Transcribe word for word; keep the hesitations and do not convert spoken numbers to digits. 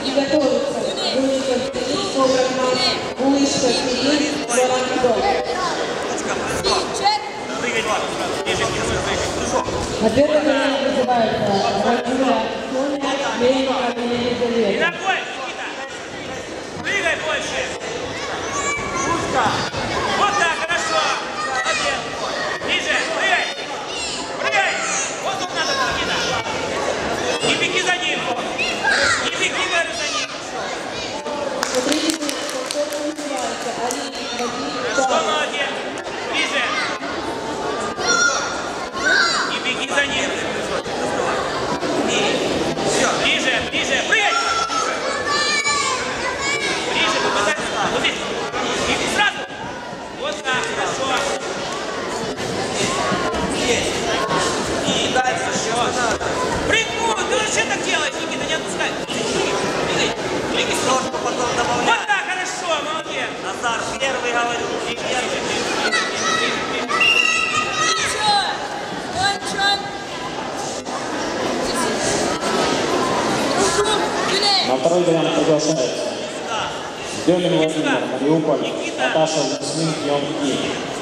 И готовится Юников Денис, Коврагман, Улышко Кирилл, Баранкидов. На первый момент вызывается Радюля, Соня, Мельников и Елизавета. Прыгай больше! Вот так, хорошо! Молодец! Ниже, прыгай! Прыгай! Вот тут надо, Никита! Не беги за ним! Не беги, говорю, за ним! Смотрите, кто называется Алина, Вадим, Хорошо, молодец! Ниже! Не беги за ним! Ближе, ближе, прыгай! Ближе, попадай! Вот здесь! Иди сразу! Вот так, хорошо! И дальше еще! Прыгну! Ты вообще так делаешь, Никита, не отпускай! Двигай! Двигай! Ножку потом добавляй! Вот так, хорошо, молодец! Назар, первый говорю! И первый! На второй вариант приглашается Демин Владимир, Мариуполь, Наташа Лесник, Йон И.